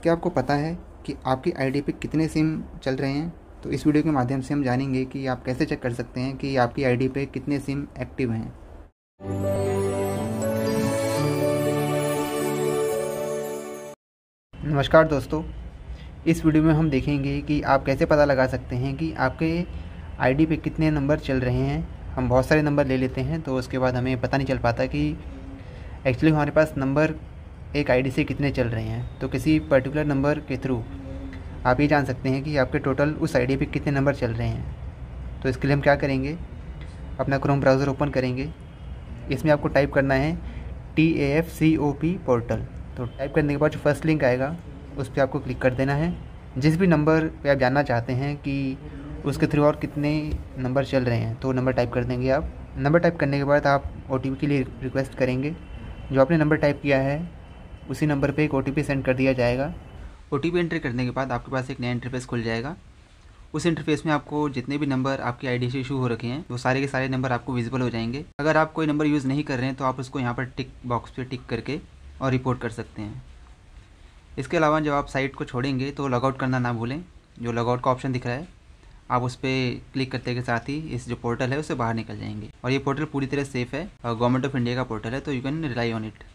क्या आपको पता है कि आपकी आईडी पे कितने सिम चल रहे हैं? तो इस वीडियो के माध्यम से हम जानेंगे कि आप कैसे चेक कर सकते हैं कि आपकी आईडी पे कितने सिम एक्टिव हैं। नमस्कार दोस्तों, इस वीडियो में हम देखेंगे कि आप कैसे पता लगा सकते हैं कि आपके आईडी पे कितने नंबर चल रहे हैं। हम बहुत सारे नंबर ले लेते हैं तो उसके बाद हमें पता नहीं चल पाता कि एक्चुअली हमारे पास नंबर एक आईडी से कितने चल रहे हैं। तो किसी पर्टिकुलर नंबर के थ्रू आप ये जान सकते हैं कि आपके टोटल उस आईडी पे कितने नंबर चल रहे हैं। तो इसके लिए हम क्या करेंगे, अपना क्रोम ब्राउज़र ओपन करेंगे। इसमें आपको टाइप करना है TAFCOP पोर्टल। तो टाइप करने के बाद जो फर्स्ट लिंक आएगा उस पर आपको क्लिक कर देना है। जिस भी नंबर पे आप जानना चाहते हैं कि उसके थ्रू और कितने नंबर चल रहे हैं तो नंबर टाइप कर देंगे आप। नंबर टाइप करने के बाद आप OTP के लिए रिक्वेस्ट करेंगे। जो आपने नंबर टाइप किया है उसी नंबर पे एक OTP सेंड कर दिया जाएगा। OTP एंटर करने के बाद आपके पास एक नया इंटरफेस खुल जाएगा। उस इंटरफेस में आपको जितने भी नंबर आपकी आईडी से इशू हो रखे हैं वो सारे के सारे नंबर आपको विजिबल हो जाएंगे। अगर आप कोई नंबर यूज़ नहीं कर रहे हैं तो आप उसको यहाँ पर टिक बॉक्स पे टिक करके और रिपोर्ट कर सकते हैं। इसके अलावा जब आप साइट को छोड़ेंगे तो लॉगआउट करना ना भूलें। जो लॉगआउट का ऑप्शन दिख रहा है आप उस पर क्लिक करते के साथ ही इस जो पोर्टल है उससे बाहर निकल जाएंगे। और ये पोर्टल पूरी तरह सेफ़ है और गवर्नमेंट ऑफ इंडिया का पोर्टल है, तो you can rely on it.